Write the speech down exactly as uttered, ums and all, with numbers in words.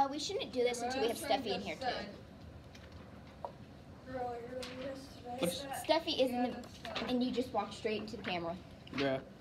we shouldn't do this until we have Steffi in here too. Earlier yesterday. Steffi is in the, and you just walk straight into the camera. Yeah.